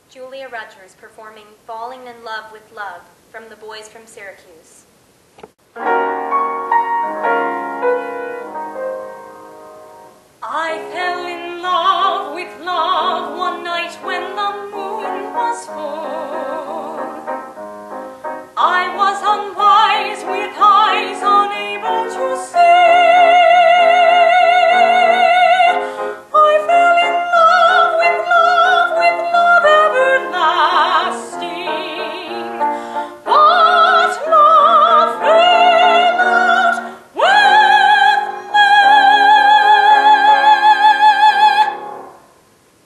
Julia Rogers performing Falling in Love with Love from The Boys from Syracuse. I fell